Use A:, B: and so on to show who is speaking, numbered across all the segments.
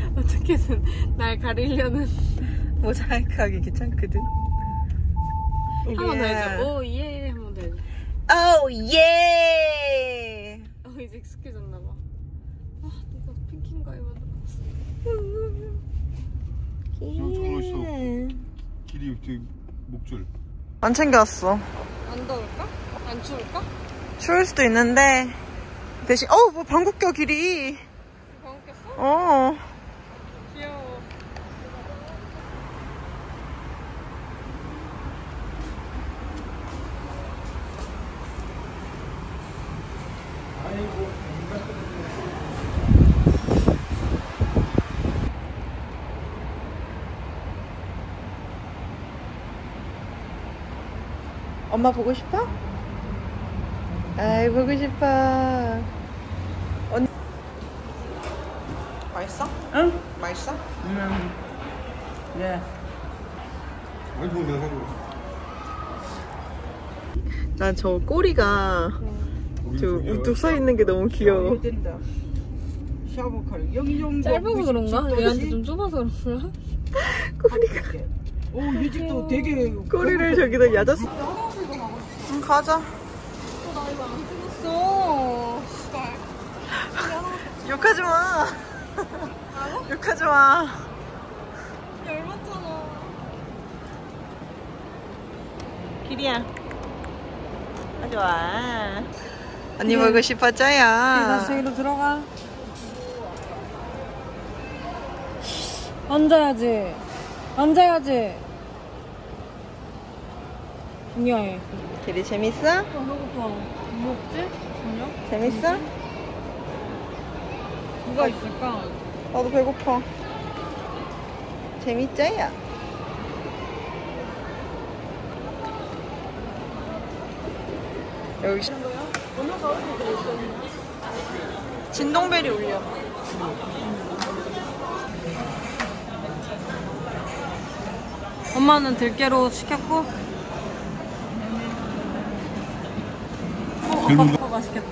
A: 어떻게든 날 가리려는.
B: 모자이크 하기 귀찮거든.
A: 한 번 더 해줘. 오, 예. 한 번 더 해줘.
B: 오, 예!
A: 이제 익숙해졌나봐. 아, 내가 핑킹가 입었나.
C: 저거 있어. 길이 저기 목줄.
B: 안 챙겨왔어.
A: 안 더울까? 안 추울까?
B: 추울 수도 있는데 대신 뭐 방귀 껴 길이.
A: 방귀 꼈어? 귀여워.
B: 엄마 보고 싶어? 아이 보고 싶어. 언니 맛있어?
D: 응?
B: 맛있어?
D: 예.
C: 아니 뭐 내가 사고.
B: 난 저 꼬리가 저 우뚝 서 있는 게 너무 귀여워.
D: 된다. 샤브칼 여기 정도.
A: 짧아서 그런가? 얘한테 좀 좁아서 그런가?
B: 꼬리가.
D: 오, 이 집도 되게.
B: 꼬리를 저기다 야자수. 응, 가자.
A: 나 이거 안 찍었어.
B: 욕하지 마. 욕하지 마.
A: 열받잖아.
B: 길이야. 좋아. 언니 보고 싶었죠요.
A: 다시 저기로 들어가. 앉아야지. 앉아야지. 중요해.
B: 길이 재밌어?
A: 배고파. 뭐 먹지? 저녁?
B: 재밌어?
A: 뭐가 있을까?
B: 나도 배고파. 재밌죠요? 여기 진동벨이 울려.
A: 엄마는 들깨로 시켰고. 아빠 맛있겠다.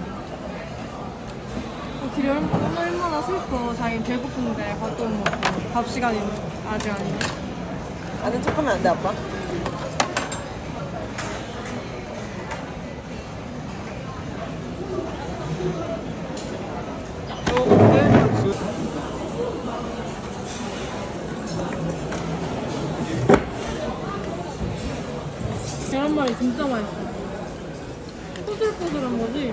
A: 길이 얼마나 슬퍼. 자기 배고픈데 밥도 못 먹고. 밥 시간이 아직 아니네.
B: 아는 척하면 안 돼, 아빠.
A: 계란말이 진짜 맛있어. 포슬포슬한 거지?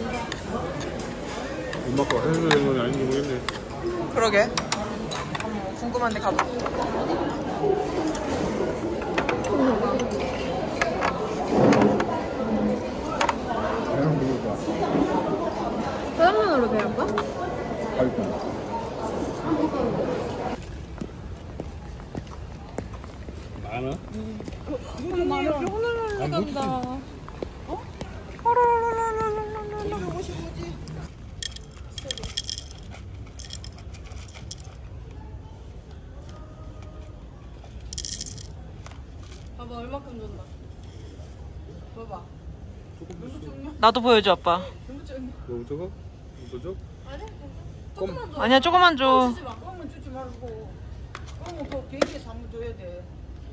C: 엄마 거 해서 된 건 아닌지 모르겠네.
B: 그러게. 궁금한데 가봐.
C: 그냥 먹어봐.
A: 짜장면으로 배울까?
C: 갈까? 많아?
A: 이거 많이 호날랄라 간다. 어? 봐봐 얼마큼 준다. 봐봐.
B: 나도 보여줘, 아빠.
C: 너무 적어? 더 줘?
A: 아니? 조금만 줘.
B: 아니야, 조금만 줘.
D: 주지 마. 그러면 주지 말고. 그러면 그 비행기에서 한번 줘야 돼.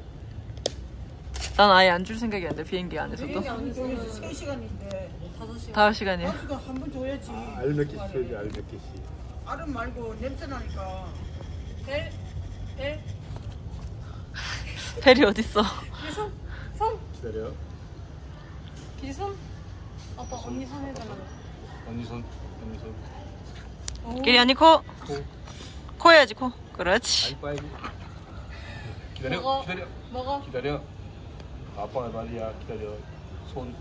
B: 난 아예 안 줄 생각이 안 돼, 비행기 안에서도.
D: 비행기 안 줘야지. 3시간인데.
A: 5시간.
B: 5시간이야.
D: 가수가 한번 줘야지.
C: 알 몇 개씩 줘야지, 알 몇 개씩.
D: 알은 말고 냄새 나니까.
A: 벨?
B: 벨이 어딨어?
A: 기손? 손?
C: 기다려.
A: 기손? 아빠 언니 손 해달라.
C: 언니 손.
B: 길이 아니 코.
C: 코.
B: 코 해야지, 코. 그렇지.
C: 아이 빠야지. 기다려.
A: 먹어.
C: 기다려.
A: 먹어.
C: 기다려. 아빠 말이야. 기다려. 손.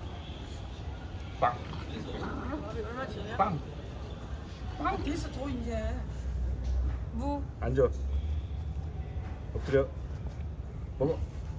C: 빵.
D: 얼마 주냐?
C: 빵.
D: 빵 돼서 줘 이제.
A: 무.
C: 앉아. 엎드려. 먹어.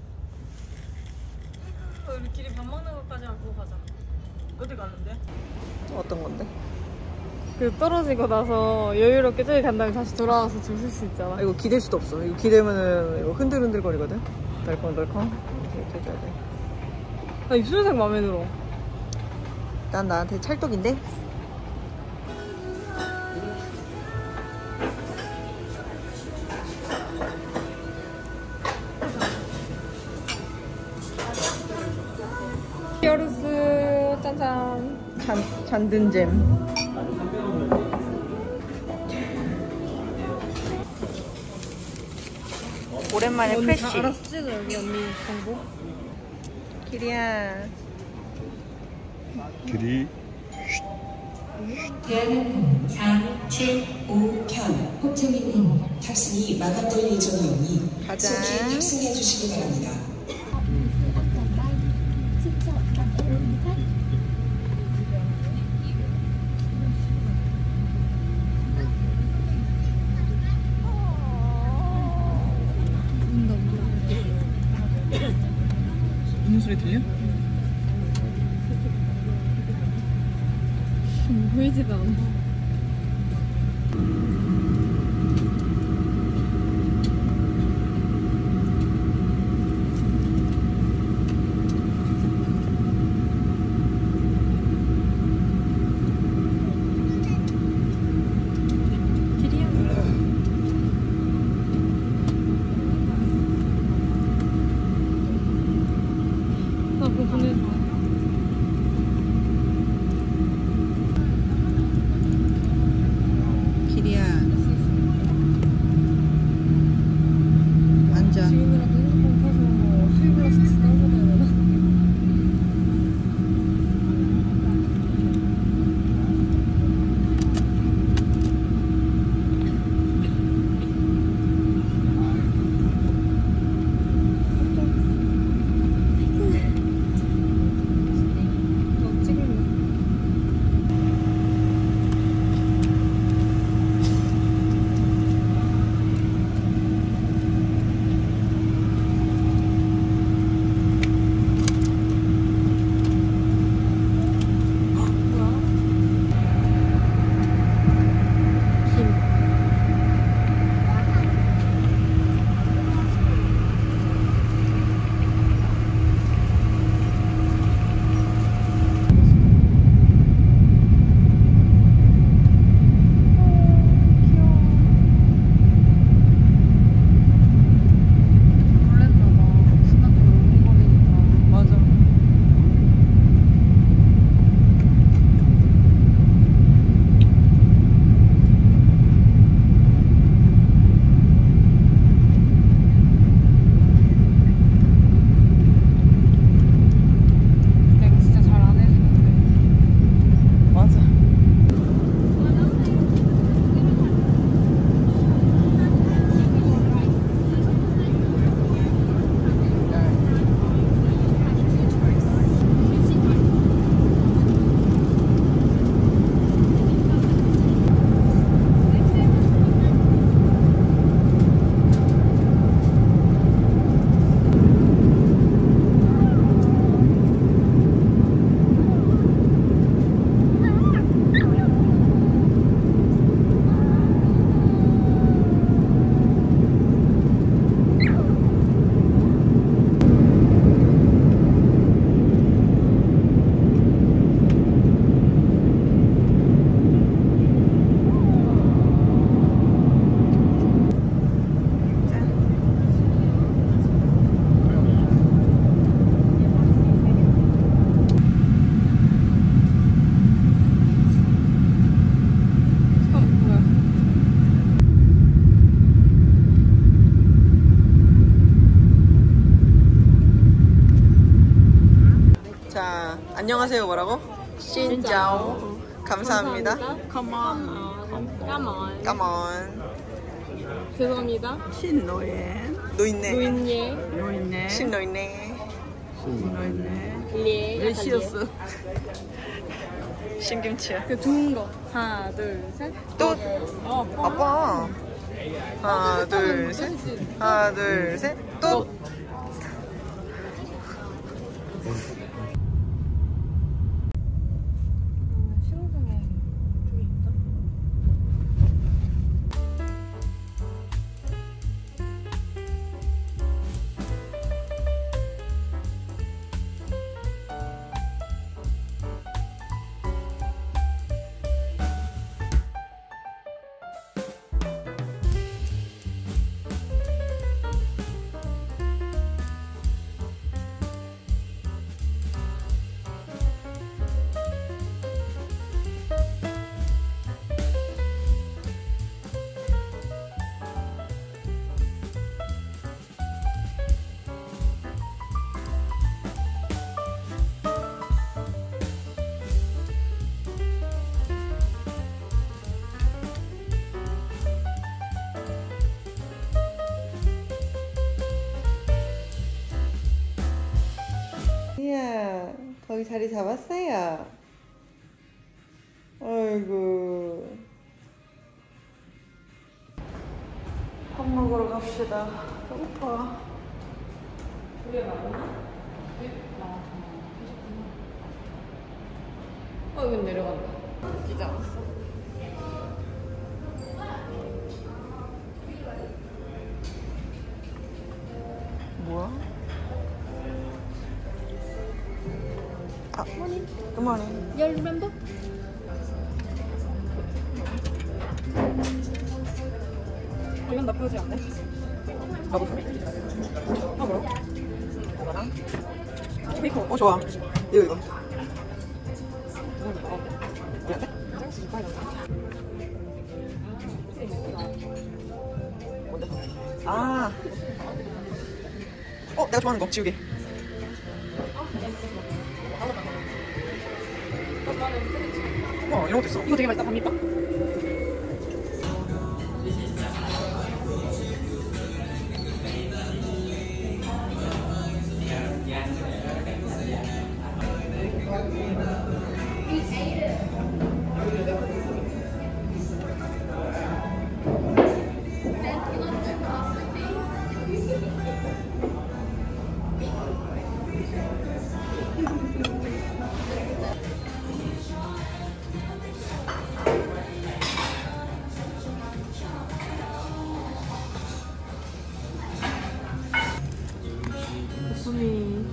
A: 우리끼리 밥 먹는 것까지만 보고 가자.
D: 어디 갔는데?
B: 어떤 건데?
A: 그 떨어지고 나서 여유롭게 저기 간 다음에 다시 돌아와서 줄 수 있잖아.
B: 이거 기댈 수도 없어. 이거 기대면은 이거 흔들흔들 거리거든? 덜컹덜컹. 이렇게 해줘야 돼.
A: 나 입술색 마음에 들어.
B: 난 나한테 찰떡인데? 짜잔. 잔든잼. 오랜만에 프레쉬.
A: 알았어 찍어 여기 언니 정보.
B: 기리야.
C: 길이
E: 대한항공 475편 호텔민행 탑승이 마감될 예정이오니
B: 가자.
E: 속히 탑승해 주시기 바랍니다.
B: 무슨 소리 들려?
A: 보이지도 않아. 그거 보내줘.
B: 기리야. 앉아.
A: 지금이라도 핸드폰 켜서 수입글라스 다운받아야 되나? 너 찍을래? 놀랬나봐. 순간적으로 웅거리니까.
B: 맞아.
A: 내가 진짜 잘 안 해주는데.
B: 맞아.
A: 뭐야?
B: 자, 안녕하세요. 뭐라고? 신짜오. 감사합니다.
A: Come on.
B: 까먼.
A: 죄송합니다.
B: 노인네.
A: 노인예.
B: 신노인네.
A: 예.
B: 멜시어스. 신김치야.
A: 그 두은 거. 하나, 둘, 셋.
B: 또 아빠. 하나, 둘, 셋. 하나, 둘, 셋. 또.
A: 신호등에 저기 있다.
B: 거기 자리 잡았어요. 아이고. 밥 먹으러 갑시다. 배고파.
A: 그게 나오나? 여긴 내려간다. 웃기지 않았어?
B: 뭐야? 아, 그만해.
A: You remember? 이건 나쁘지 않네.
B: 가보자.
A: 아, 뭐야?
B: 이거랑?
A: 베이컨.
B: 좋아. 이거. 아. 내가 좋아하는 거 지우개. 이런 것도 있어.
A: 이거 되게 맛있다. 밤밑밥. 거품이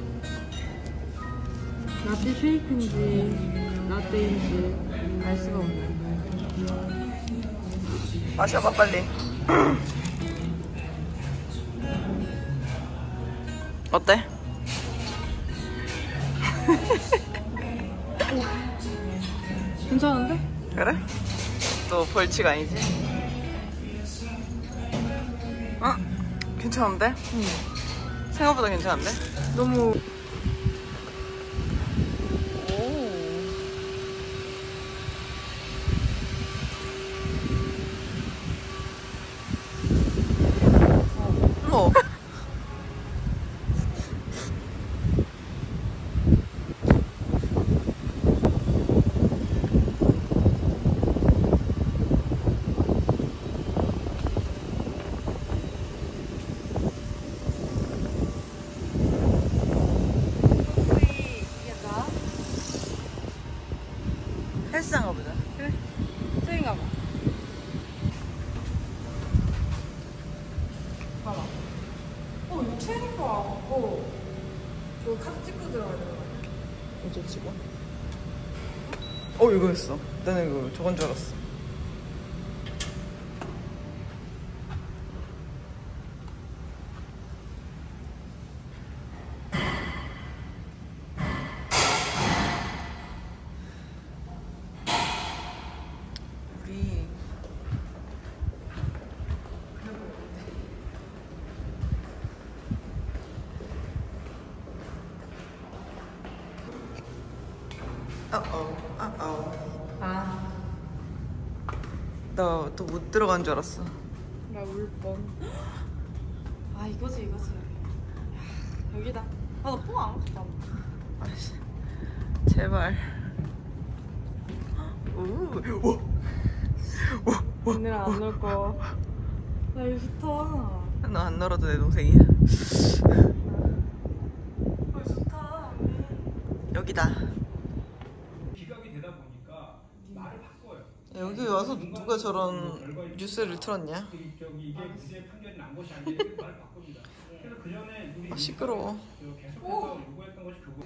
A: 라떼 쉐이크인지 라떼인지 알 수가 없네.
B: 마셔봐 빨리. 어때?
A: 괜찮은데?
B: 그래? 또 벌칙 아니지? 괜찮은데?
A: 응.
B: 생각보다 괜찮은데?
A: 너무
B: 오. 헬스장 가보자.
A: 그래. 저인가 봐. 봐봐. 이거 체리바 하고 저 카드 찍고 들어가야 되는 거 아니야?
B: 어쩌 찍어? 이거였어. 나는 이거 저건 줄 알았어. 우리 나 또 못 들어간 줄 알았어.
A: 나 울 뻔. 아 이거지. 야, 여기다. 나 뽕 안 갔다.
B: 아씨, 제발.
A: 오늘 안 놀 거. 나 이거 좋다.
B: 너 안 놀아도 내 동생이야.
A: 좋다.
B: 여기다.
C: 기각이 되다 보니까 말을 바꿔요.
B: 여기 와서 누가 저런 뉴스를 틀었냐?
C: 이게 문제의 판결이 난 것이 아니라 말을 바꿉니다. 그래서 그 전에 우리
B: 시끄러워.
C: 계속해서 요구했던 것이 그거.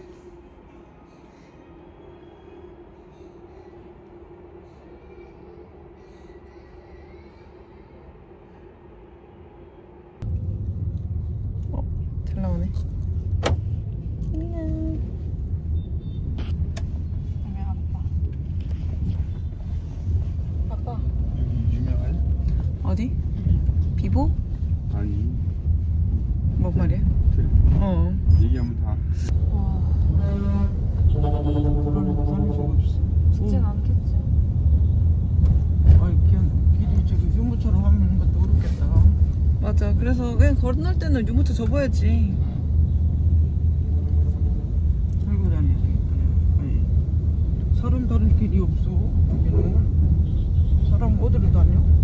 B: 잘 나오네. 안녕.
A: 아빠.
C: 여기 유명한?
B: 어디? 비보?
C: 아니.
B: 뭔 말이야?
C: 얘기하면 다.
A: 죽진 않겠지.
F: 그냥 길이 저기 유모처럼 하는 것도 어렵겠다.
B: 맞아. 그래서 그냥 건널 때는 유모차 접어야지.
F: 들고 다니지. 다른 길이 없어. 여기는 사람 어디로 다녀?